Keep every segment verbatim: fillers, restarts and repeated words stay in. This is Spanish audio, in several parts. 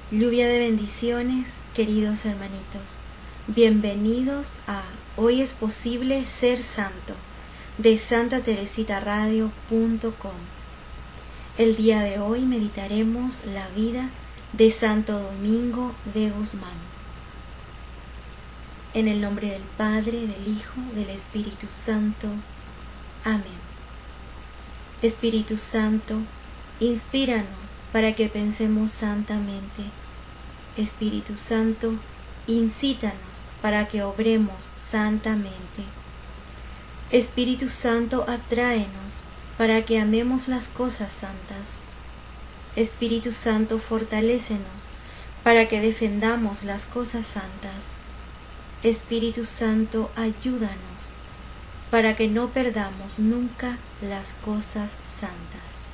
Lluvia de bendiciones, queridos hermanitos. Bienvenidos a Hoy es posible ser santo, de santa teresita radio punto com. El día de hoy meditaremos la vida de Santo Domingo de Guzmán. En el nombre del Padre, del Hijo, del Espíritu Santo. Amén. Espíritu Santo, inspíranos para que pensemos santamente. Espíritu Santo, incítanos para que obremos santamente. Espíritu Santo, atráenos para que amemos las cosas santas. Espíritu Santo, fortalécenos para que defendamos las cosas santas. Espíritu Santo, ayúdanos para que no perdamos nunca las cosas santas.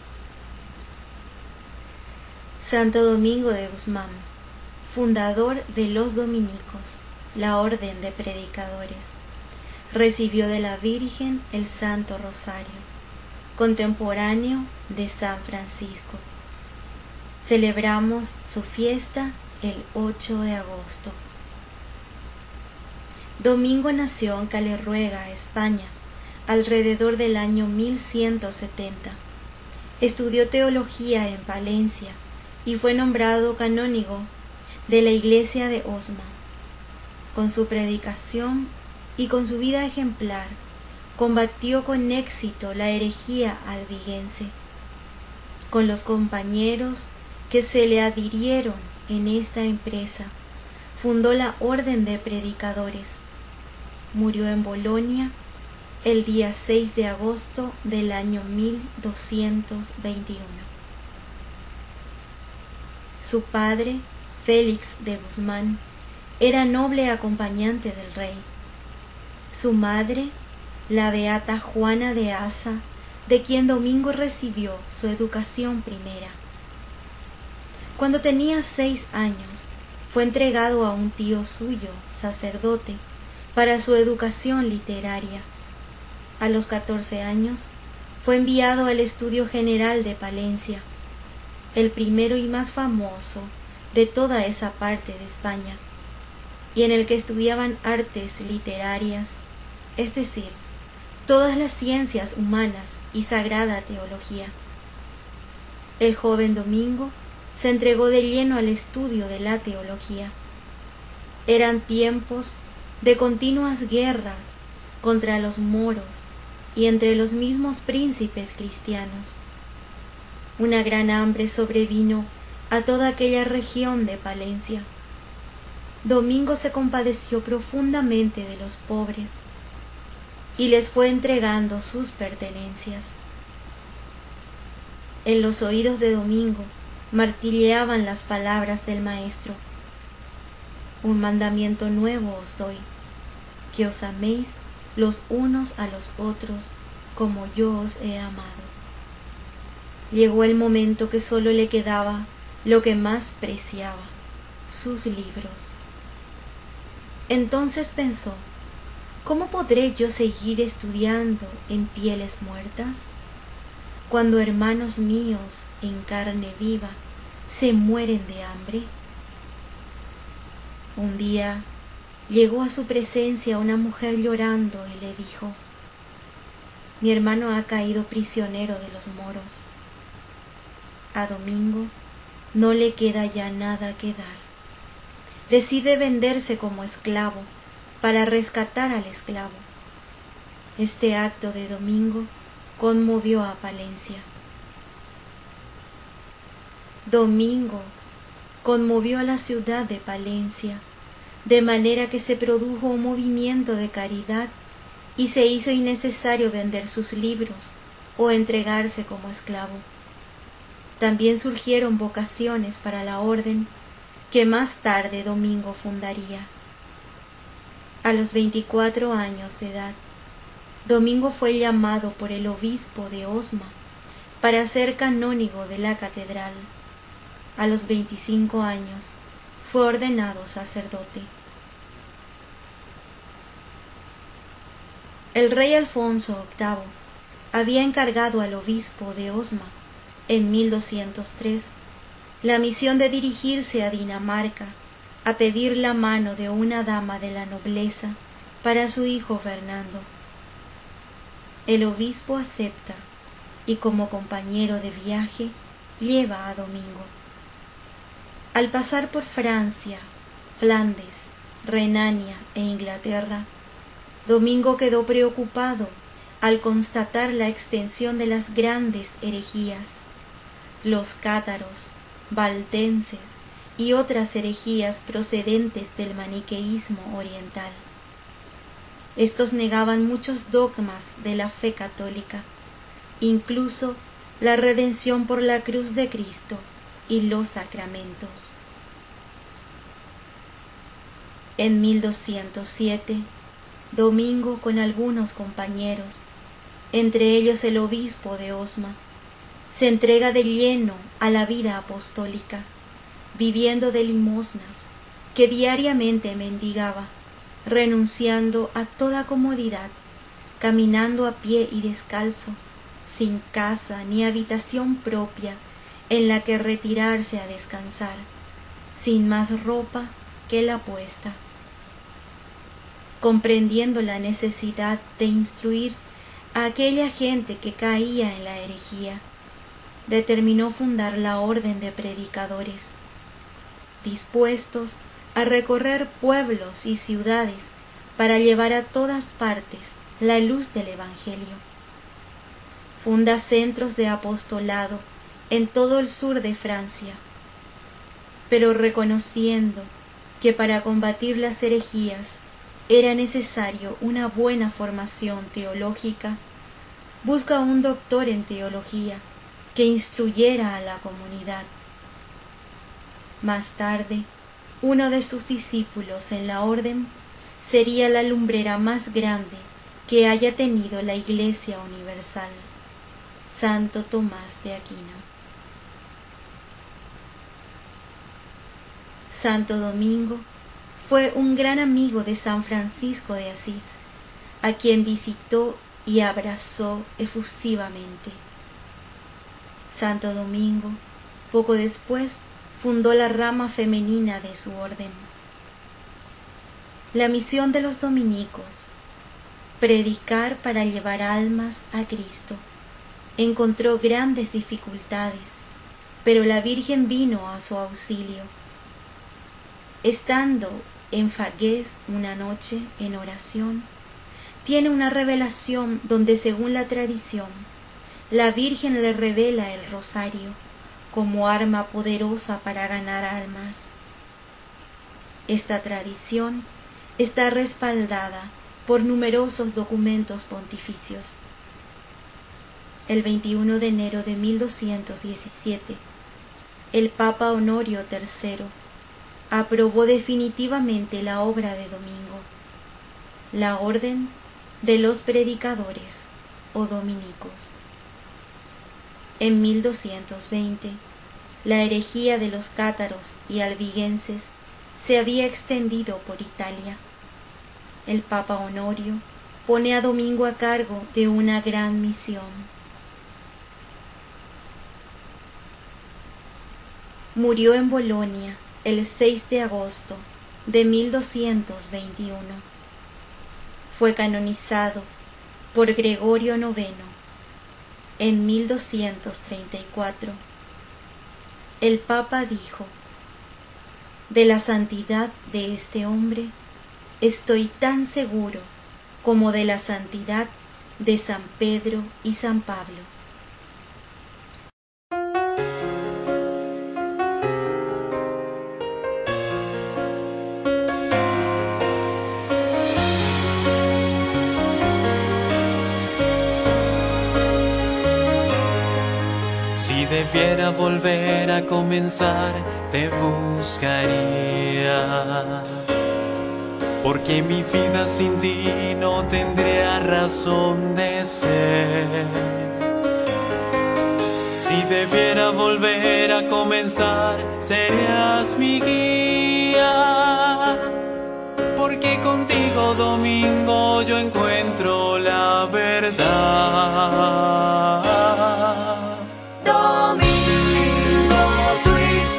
Santo Domingo de Guzmán, fundador de los dominicos, la orden de predicadores, recibió de la Virgen el Santo Rosario, contemporáneo de San Francisco. Celebramos su fiesta el ocho de agosto. Domingo nació en Calerruega, España, alrededor del año mil ciento setenta. Estudió teología en Palencia y fue nombrado canónigo de la iglesia de Osma. Con su predicación y con su vida ejemplar, combatió con éxito la herejía albigense. Con los compañeros que se le adhirieron en esta empresa, fundó la Orden de Predicadores. Murió en Bolonia el día seis de agosto del año mil doscientos veintiuno. Su padre, Félix de Guzmán, era noble acompañante del rey. Su madre, la beata Juana de Asa, de quien Domingo recibió su educación primera. Cuando tenía seis años, fue entregado a un tío suyo, sacerdote, para su educación literaria. A los catorce años, fue enviado al Estudio General de Palencia, el primero y más famoso de toda esa parte de España, y en el que estudiaban artes literarias, es decir, todas las ciencias humanas y sagrada teología. El joven Domingo se entregó de lleno al estudio de la teología. Eran tiempos de continuas guerras contra los moros y entre los mismos príncipes cristianos. Una gran hambre sobrevino a toda aquella región de Palencia. Domingo se compadeció profundamente de los pobres y les fue entregando sus pertenencias. En los oídos de Domingo martilleaban las palabras del Maestro: un mandamiento nuevo os doy, que os améis los unos a los otros como yo os he amado. Llegó el momento que solo le quedaba lo que más preciaba, sus libros. Entonces pensó: ¿cómo podré yo seguir estudiando en pieles muertas, cuando hermanos míos en carne viva se mueren de hambre? Un día llegó a su presencia una mujer llorando y le dijo: mi hermano ha caído prisionero de los moros. A Domingo no le queda ya nada que dar. Decide venderse como esclavo para rescatar al esclavo. Este acto de Domingo conmovió a Palencia. Domingo conmovió a la ciudad de Palencia, de manera que se produjo un movimiento de caridad y se hizo innecesario vender sus libros o entregarse como esclavo. También surgieron vocaciones para la orden que más tarde Domingo fundaría. A los veinticuatro años de edad, Domingo fue llamado por el obispo de Osma para ser canónigo de la catedral. A los veinticinco años fue ordenado sacerdote. El rey Alfonso octavo había encargado al obispo de Osma, en mil doscientos tres, la misión de dirigirse a Dinamarca a pedir la mano de una dama de la nobleza para su hijo Fernando. El obispo acepta y como compañero de viaje lleva a Domingo. Al pasar por Francia, Flandes, Renania e Inglaterra, Domingo quedó preocupado al constatar la extensión de las grandes herejías, los cátaros, valdenses y otras herejías procedentes del maniqueísmo oriental. Estos negaban muchos dogmas de la fe católica, incluso la redención por la cruz de Cristo y los sacramentos. En mil doscientos siete, Domingo con algunos compañeros, entre ellos el obispo de Osma, se entrega de lleno a la vida apostólica, viviendo de limosnas que diariamente mendigaba, renunciando a toda comodidad, caminando a pie y descalzo, sin casa ni habitación propia en la que retirarse a descansar, sin más ropa que la puesta. Comprendiendo la necesidad de instruir a aquella gente que caía en la herejía, determinó fundar la orden de predicadores, dispuestos a recorrer pueblos y ciudades para llevar a todas partes la luz del Evangelio. Funda centros de apostolado en todo el sur de Francia, pero reconociendo que para combatir las herejías era necesario una buena formación teológica, busca un doctor en teología que instruyera a la comunidad. Más tarde, uno de sus discípulos en la orden sería la lumbrera más grande que haya tenido la Iglesia Universal, Santo Tomás de Aquino. Santo Domingo fue un gran amigo de San Francisco de Asís, a quien visitó y abrazó efusivamente. Santo Domingo, poco después, fundó la rama femenina de su orden. La misión de los dominicos, predicar para llevar almas a Cristo, encontró grandes dificultades, pero la Virgen vino a su auxilio. Estando en Fagués una noche en oración, tiene una revelación donde, según la tradición, la Virgen le revela el rosario como arma poderosa para ganar almas. Esta tradición está respaldada por numerosos documentos pontificios. El veintiuno de enero de mil doscientos diecisiete, el Papa Honorio tercero aprobó definitivamente la obra de Domingo, la Orden de los Predicadores o Dominicos. En mil doscientos veinte, la herejía de los cátaros y albigenses se había extendido por Italia. El Papa Honorio pone a Domingo a cargo de una gran misión. Murió en Bolonia el seis de agosto de mil doscientos veintiuno. Fue canonizado por Gregorio noveno en mil doscientos treinta y cuatro. El Papa dijo: de la santidad de este hombre estoy tan seguro como de la santidad de San Pedro y San Pablo. Si debiera volver a comenzar, te buscaría, porque mi vida sin ti no tendría razón de ser. Si debiera volver a comenzar, serías mi guía, porque contigo, Domingo, yo encuentro la verdad. Domingo, tu historia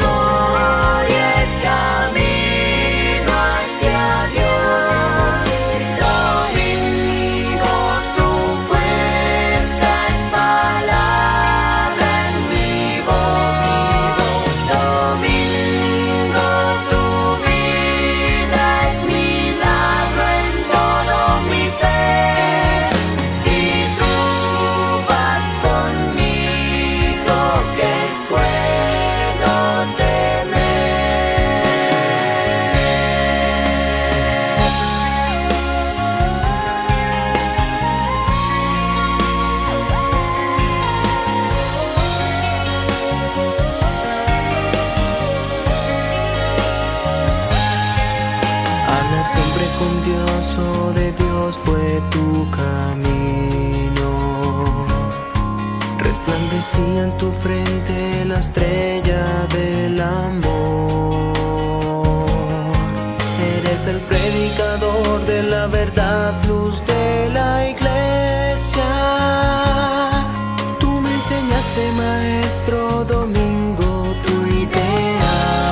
brilla en tu frente la estrella del amor. Eres el predicador de la verdad, luz de la iglesia. Tú me enseñaste, maestro Domingo, tu idea.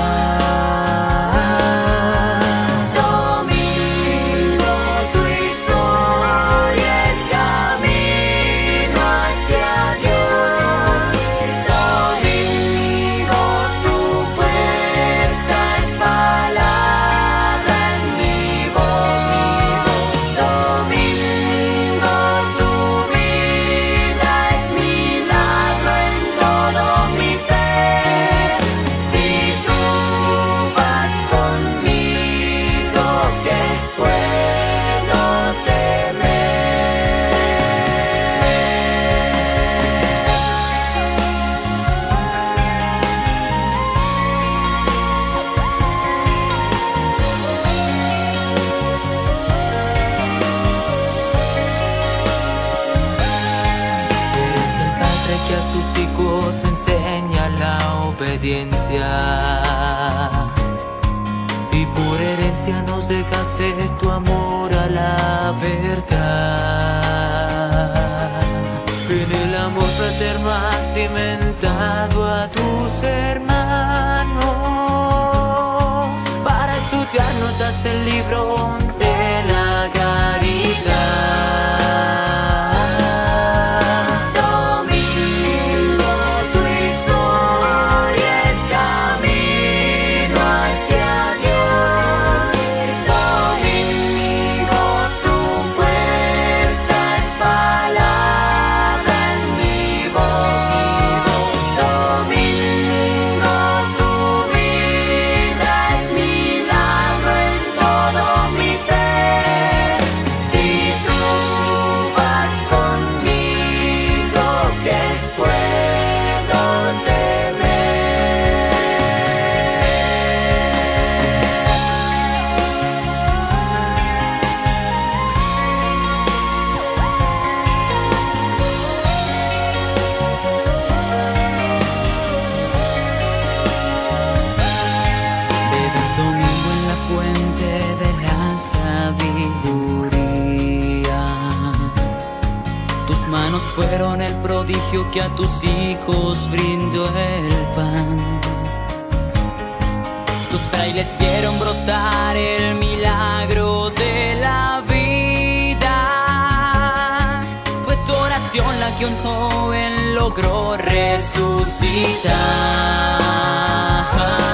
Y por herencia nos dejaste tu amor a la verdad. En el amor fraterno has cimentado a tus hermanos. Para estudiar nos das el libro de la caridad. Fueron el prodigio que a tus hijos brindó el pan. Tus frailes vieron brotar el milagro de la vida. Fue tu oración la que un joven logró resucitar.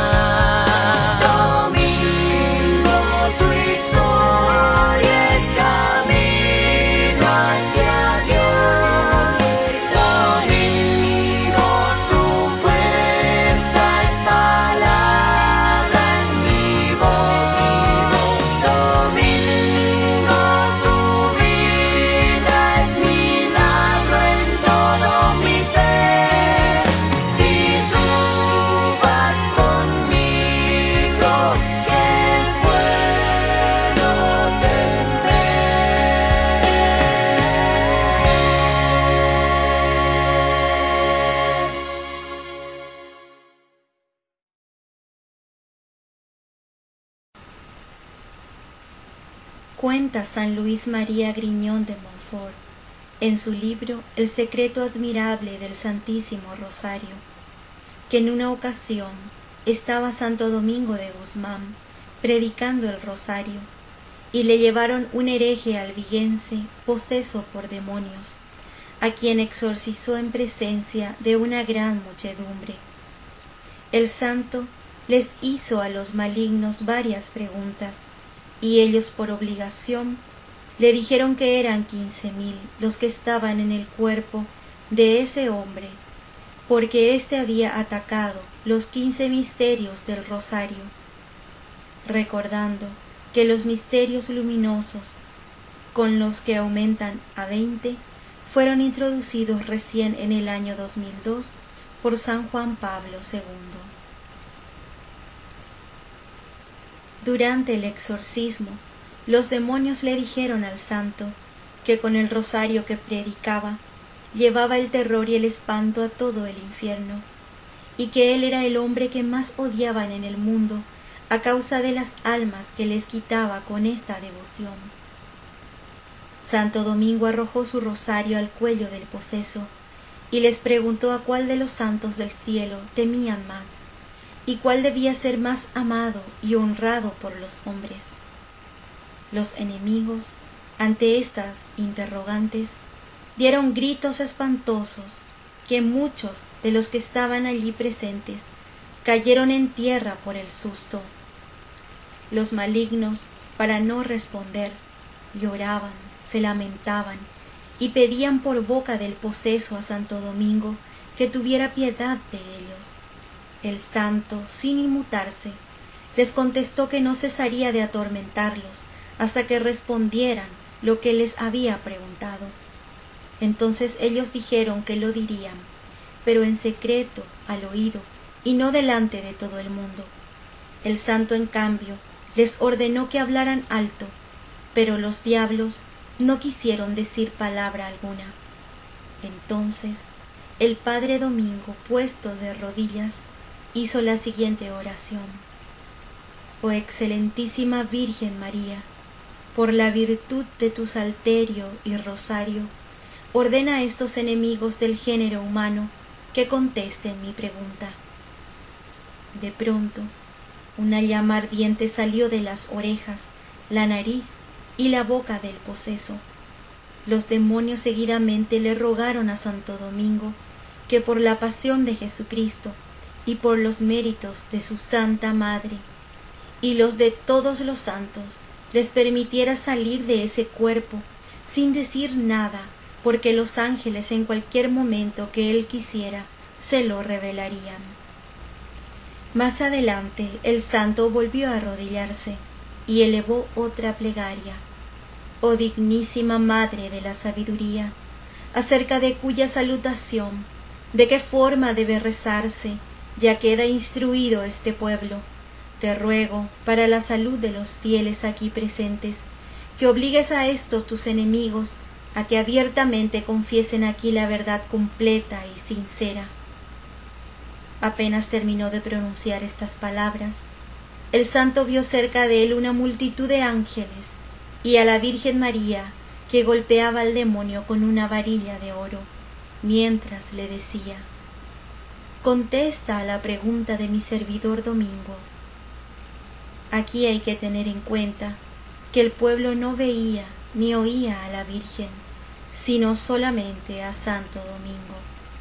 Cuenta San Luis María Griñón de Montfort en su libro El secreto admirable del Santísimo Rosario, que en una ocasión estaba Santo Domingo de Guzmán predicando el rosario y le llevaron un hereje albigense poseso por demonios, a quien exorcizó en presencia de una gran muchedumbre. El santo les hizo a los malignos varias preguntas, y ellos por obligación le dijeron que eran quince mil los que estaban en el cuerpo de ese hombre, porque éste había atacado los quince misterios del rosario, recordando que los misterios luminosos, con los que aumentan a veinte, fueron introducidos recién en el año dos mil dos por San Juan Pablo segundo. Durante el exorcismo, los demonios le dijeron al santo que con el rosario que predicaba llevaba el terror y el espanto a todo el infierno, y que él era el hombre que más odiaban en el mundo a causa de las almas que les quitaba con esta devoción. Santo Domingo arrojó su rosario al cuello del poseso y les preguntó a cuál de los santos del cielo temían más y cuál debía ser más amado y honrado por los hombres. Los enemigos, ante estas interrogantes, dieron gritos espantosos que muchos de los que estaban allí presentes cayeron en tierra por el susto. Los malignos, para no responder, lloraban, se lamentaban y pedían por boca del poseso a Santo Domingo que tuviera piedad de ellos. El santo, sin inmutarse, les contestó que no cesaría de atormentarlos hasta que respondieran lo que les había preguntado. Entonces ellos dijeron que lo dirían, pero en secreto, al oído, y no delante de todo el mundo. El santo, en cambio, les ordenó que hablaran alto, pero los diablos no quisieron decir palabra alguna. Entonces el padre Domingo, puesto de rodillas, hizo la siguiente oración: Oh excelentísima Virgen María, por la virtud de tu salterio y rosario, ordena a estos enemigos del género humano que contesten mi pregunta. De pronto, una llama ardiente salió de las orejas, la nariz y la boca del poseso. Los demonios seguidamente le rogaron a Santo Domingo que por la pasión de Jesucristo y por los méritos de su Santa Madre y los de todos los santos les permitiera salir de ese cuerpo sin decir nada, porque los ángeles en cualquier momento que él quisiera se lo revelarían. Más adelante el santo volvió a arrodillarse y elevó otra plegaria: Oh dignísima Madre de la Sabiduría, acerca de cuya salutación, de qué forma debe rezarse, ya queda instruido este pueblo, te ruego, para la salud de los fieles aquí presentes, que obligues a estos tus enemigos a que abiertamente confiesen aquí la verdad completa y sincera. Apenas terminó de pronunciar estas palabras, el santo vio cerca de él una multitud de ángeles y a la Virgen María, que golpeaba al demonio con una varilla de oro, mientras le decía: Contesta a la pregunta de mi servidor Domingo. Aquí hay que tener en cuenta que el pueblo no veía ni oía a la Virgen, sino solamente a Santo Domingo.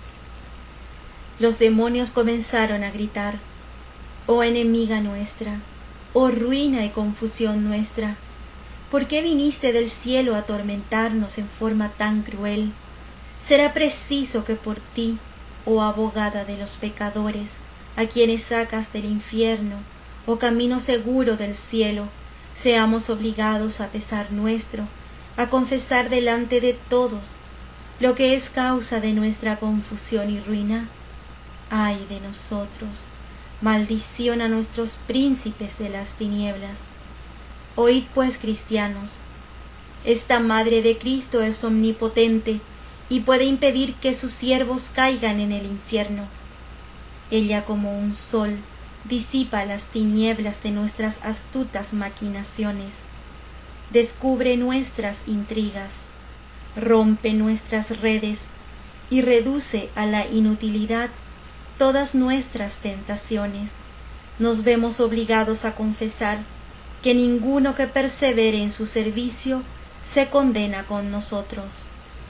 Los demonios comenzaron a gritar: Oh enemiga nuestra, oh ruina y confusión nuestra, ¿por qué viniste del cielo a atormentarnos en forma tan cruel? Será preciso que por ti, oh abogada de los pecadores, a quienes sacas del infierno, oh camino seguro del cielo, seamos obligados a pesar nuestro, a confesar delante de todos lo que es causa de nuestra confusión y ruina. Ay de nosotros, maldición a nuestros príncipes de las tinieblas. Oíd pues, cristianos, esta Madre de Cristo es omnipotente y puede impedir que sus siervos caigan en el infierno. Ella, como un sol, disipa las tinieblas de nuestras astutas maquinaciones, descubre nuestras intrigas, rompe nuestras redes y reduce a la inutilidad todas nuestras tentaciones. Nos vemos obligados a confesar que ninguno que persevere en su servicio se condena con nosotros.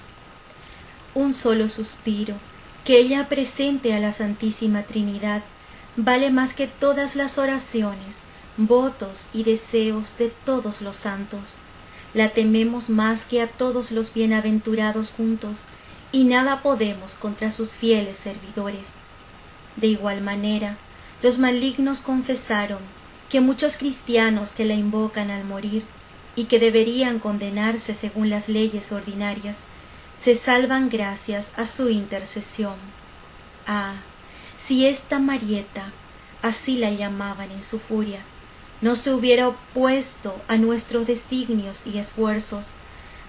Un solo suspiro que ella presente a la Santísima Trinidad vale más que todas las oraciones, votos y deseos de todos los santos. La tememos más que a todos los bienaventurados juntos, y nada podemos contra sus fieles servidores. De igual manera, los malignos confesaron que muchos cristianos que la invocan al morir y que deberían condenarse según las leyes ordinarias, se salvan gracias a su intercesión. Ah, si esta Marieta, así la llamaban en su furia, no se hubiera opuesto a nuestros designios y esfuerzos,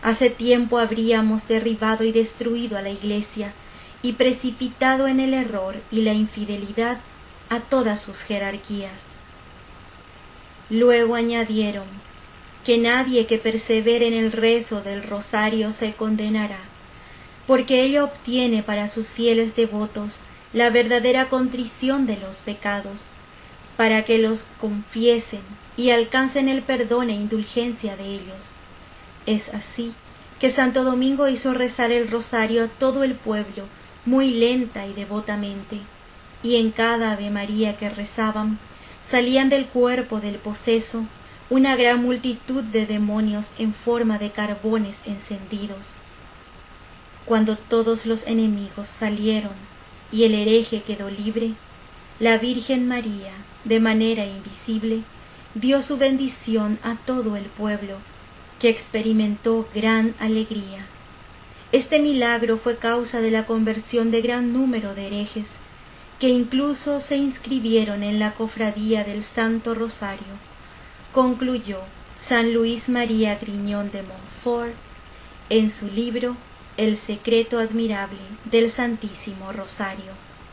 Hace tiempo habríamos derribado y destruido a la Iglesia y precipitado en el error y la infidelidad a todas sus jerarquías. Luego añadieron que nadie que persevere en el rezo del rosario se condenará, porque ello obtiene para sus fieles devotos la verdadera contrición de los pecados, para que los confiesen y alcancen el perdón e indulgencia de ellos. Es así que Santo Domingo hizo rezar el rosario a todo el pueblo muy lenta y devotamente, y en cada Ave María que rezaban salían del cuerpo del poseso una gran multitud de demonios en forma de carbones encendidos. Cuando todos los enemigos salieron y el hereje quedó libre, la Virgen María, de manera invisible, dio su bendición a todo el pueblo, que experimentó gran alegría. Este milagro fue causa de la conversión de gran número de herejes, que incluso se inscribieron en la cofradía del Santo Rosario, concluyó San Luis María Griñón de Montfort en su libro El secreto admirable del Santísimo Rosario.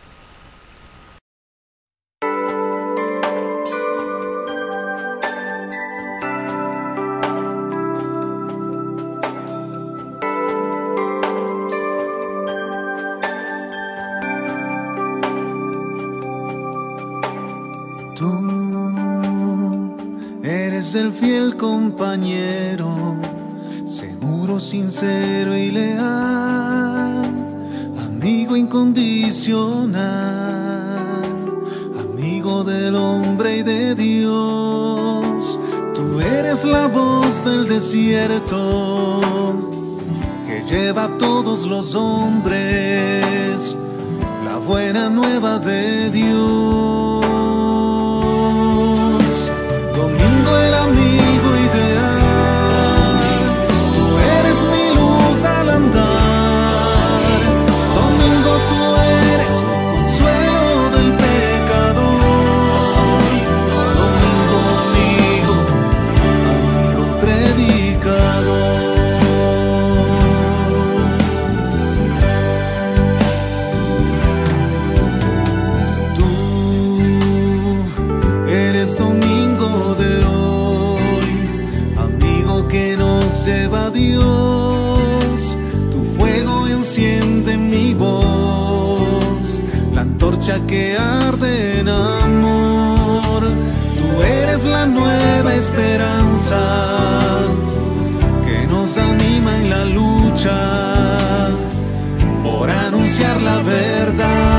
El fiel compañero, seguro, sincero y leal, amigo incondicional, amigo del hombre y de Dios. Tú eres la voz del desierto que lleva a todos los hombres la buena nueva de Dios. Domingo, el amigo ideal, tú eres mi luz al andar. Domingo, tú eres consuelo del pecador. Domingo, amigo, amigo predicador. Tú eres Domingo de hoy, amigo que nos lleva a Dios. Tu fuego enciende mi voz, la antorcha que arde en amor. Tú eres la nueva esperanza que nos anima en la lucha por anunciar la verdad.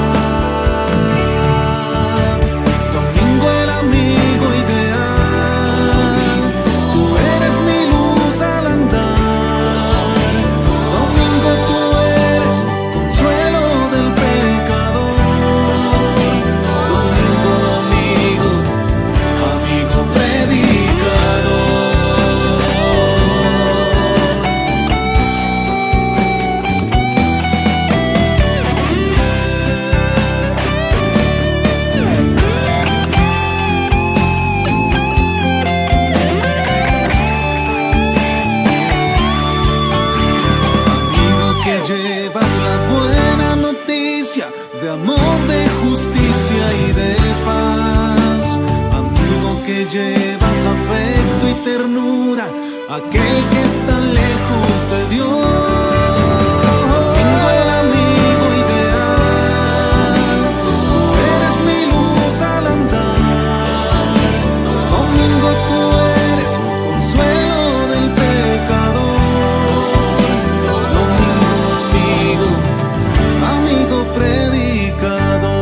De amor, de justicia y de paz, amigo que llevas afecto y ternura a aquel que está lejos de Dios. Domingo, el amigo ideal, tú eres mi luz al andar. Domingo, tú eres consuelo del pecador. Domingo, amigo, amigo predicador.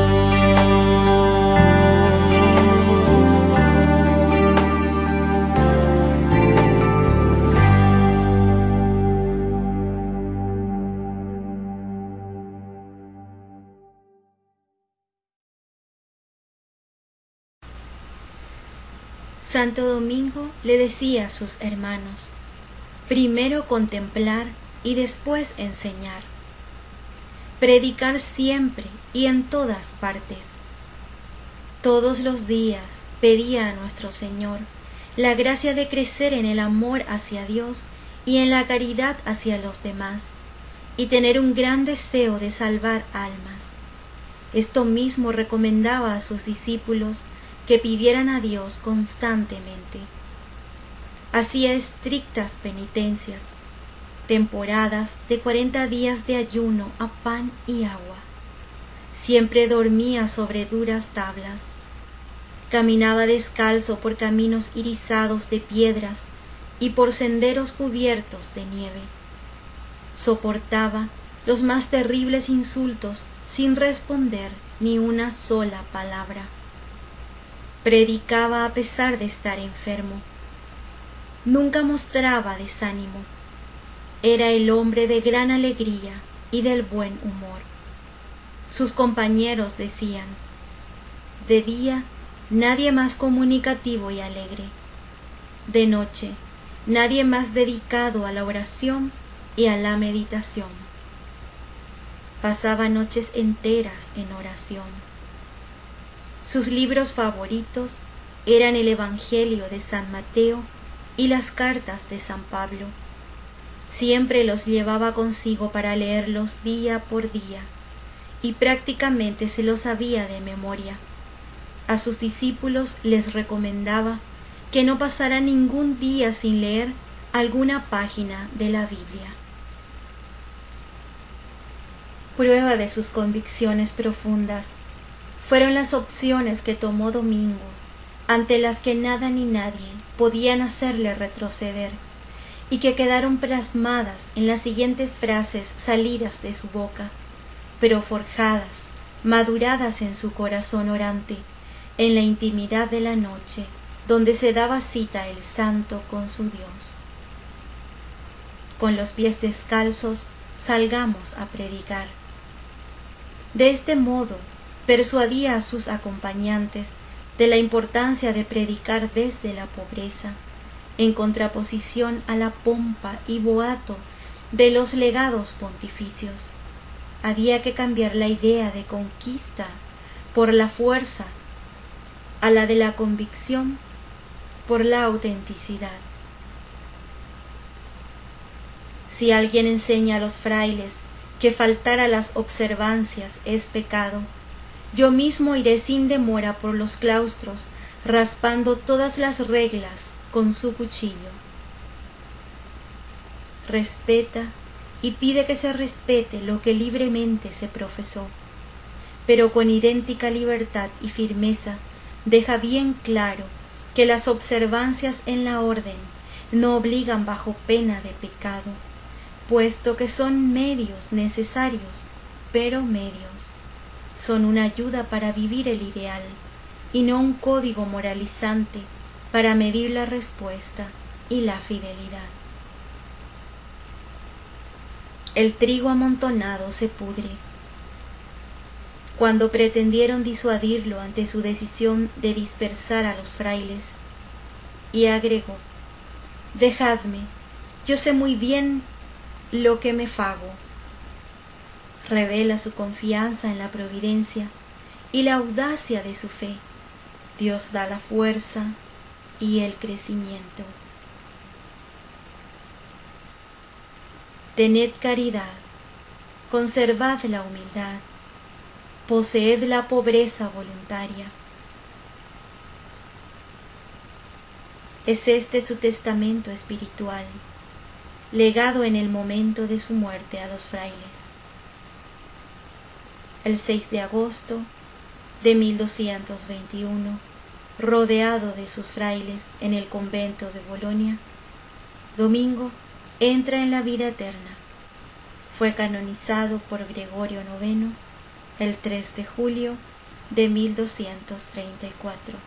Santo Domingo le decía a sus hermanos: primero contemplar y después enseñar. Predicar siempre y en todas partes. Todos los días pedía a nuestro Señor la gracia de crecer en el amor hacia Dios y en la caridad hacia los demás, y tener un gran deseo de salvar almas. Esto mismo recomendaba a sus discípulos que pidieran a Dios constantemente. Hacía estrictas penitencias, temporadas de cuarenta días de ayuno a pan y agua. Siempre dormía sobre duras tablas. Caminaba descalzo por caminos irisados de piedras y por senderos cubiertos de nieve. Soportaba los más terribles insultos sin responder ni una sola palabra. Predicaba a pesar de estar enfermo. Nunca mostraba desánimo. Era el hombre de gran alegría y del buen humor. Sus compañeros decían: de día, nadie más comunicativo y alegre. De noche, nadie más dedicado a la oración y a la meditación. Pasaba noches enteras en oración. Sus libros favoritos eran el Evangelio de San Mateo y las cartas de San Pablo. Siempre los llevaba consigo para leerlos día por día, y prácticamente se los sabía de memoria. A sus discípulos les recomendaba que no pasara ningún día sin leer alguna página de la Biblia. Prueba de sus convicciones profundas fueron las opciones que tomó Domingo, ante las que nada ni nadie podían hacerle retroceder, y que quedaron plasmadas en las siguientes frases salidas de su boca, pero forjadas, maduradas en su corazón orante, en la intimidad de la noche, donde se daba cita el santo con su Dios. Con los pies descalzos, salgamos a predicar. De este modo, persuadía a sus acompañantes de la importancia de predicar desde la pobreza, en contraposición a la pompa y boato de los legados pontificios. Había que cambiar la idea de conquista por la fuerza a la de la convicción por la autenticidad. Si alguien enseña a los frailes que faltar a las observancias es pecado, yo mismo iré sin demora por los claustros, raspando todas las reglas con su cuchillo. Respeta y pide que se respete lo que libremente se profesó, pero con idéntica libertad y firmeza deja bien claro que las observancias en la orden no obligan bajo pena de pecado, puesto que son medios necesarios, pero medios. Son una ayuda para vivir el ideal, y no un código moralizante para medir la respuesta y la fidelidad. El trigo amontonado se pudre. Cuando pretendieron disuadirlo ante su decisión de dispersar a los frailes, y agregó: dejadme, yo sé muy bien lo que me fago. Revela su confianza en la providencia y la audacia de su fe. Dios da la fuerza y el crecimiento. Tened caridad, conservad la humildad, poseed la pobreza voluntaria. Es este su testamento espiritual, legado en el momento de su muerte a los frailes. El seis de agosto de mil doscientos veintiuno, rodeado de sus frailes en el convento de Bolonia, Domingo entra en la vida eterna. Fue canonizado por Gregorio noveno el tres de julio de mil doscientos treinta y cuatro.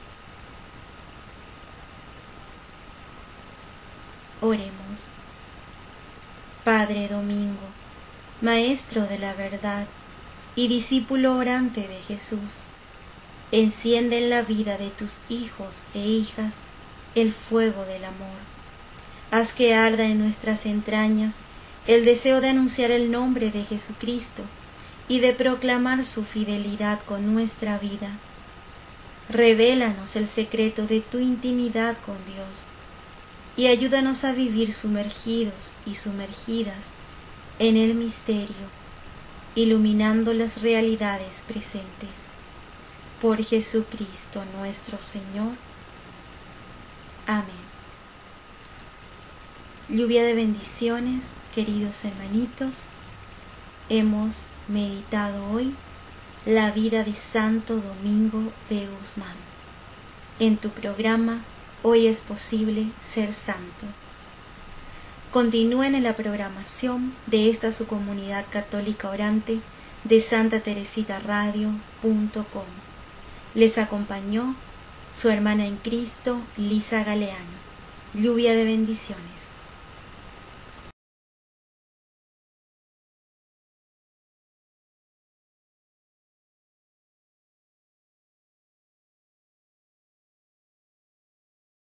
Oremos. Padre Domingo, Maestro de la verdad y discípulo orante de Jesús, enciende en la vida de tus hijos e hijas el fuego del amor. Haz que arda en nuestras entrañas el deseo de anunciar el nombre de Jesucristo y de proclamar su fidelidad con nuestra vida. Revélanos el secreto de tu intimidad con Dios y ayúdanos a vivir sumergidos y sumergidas en el misterio, iluminando las realidades presentes. Por Jesucristo nuestro Señor. Amén. Lluvia de bendiciones, queridos hermanitos. Hemos meditado hoy la vida de Santo Domingo de Guzmán. En tu programa Hoy es posible ser santo. Continúen en la programación de esta su comunidad católica orante de santa teresita radio punto com. Les acompañó su hermana en Cristo, Lisa Galeano. Lluvia de bendiciones.